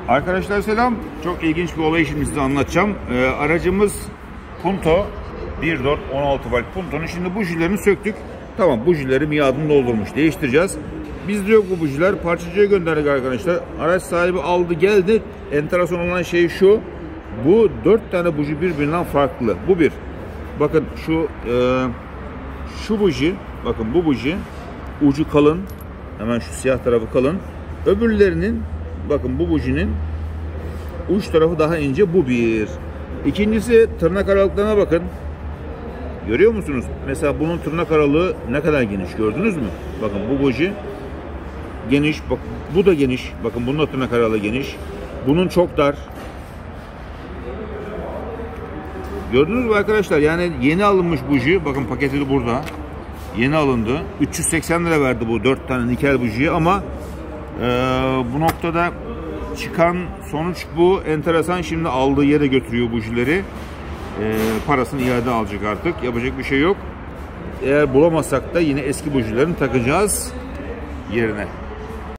Arkadaşlar selam. Çok ilginç bir olay şimdi size anlatacağım. Aracımız Punto 1.4 16 volt Punto'nun şimdi bujilerini söktük. Tamam, bujileri miadını doldurmuş. Değiştireceğiz. Bizde yok bu bujiler. Parçacıya gönderdik arkadaşlar. Araç sahibi aldı geldi. Enteresan olan şey şu. Bu 4 tane buji birbirinden farklı. Bu bir. Bakın şu buji. Bakın bu buji. Ucu kalın. Hemen şu siyah tarafı kalın. Öbürlerinin bakın bu bujinin uç tarafı daha ince. Bu bir. İkincisi tırnak aralıklarına bakın. Görüyor musunuz? Mesela bunun tırnak aralığı ne kadar geniş, gördünüz mü? Bakın bu buji geniş. Bak bu da geniş. Bakın bunun da tırnak aralığı geniş. Bunun çok dar. Gördünüz mü arkadaşlar? Yani yeni alınmış buji. Bakın paketi de burada. Yeni alındı. 380 lira verdi bu 4 tane nikel bujiyi ama bu noktada çıkan sonuç bu. Enteresan, şimdi aldığı yere götürüyor bujileri. Parasını iade alacak artık. Yapacak bir şey yok. Eğer bulamazsak da yine eski bujilerini takacağız yerine.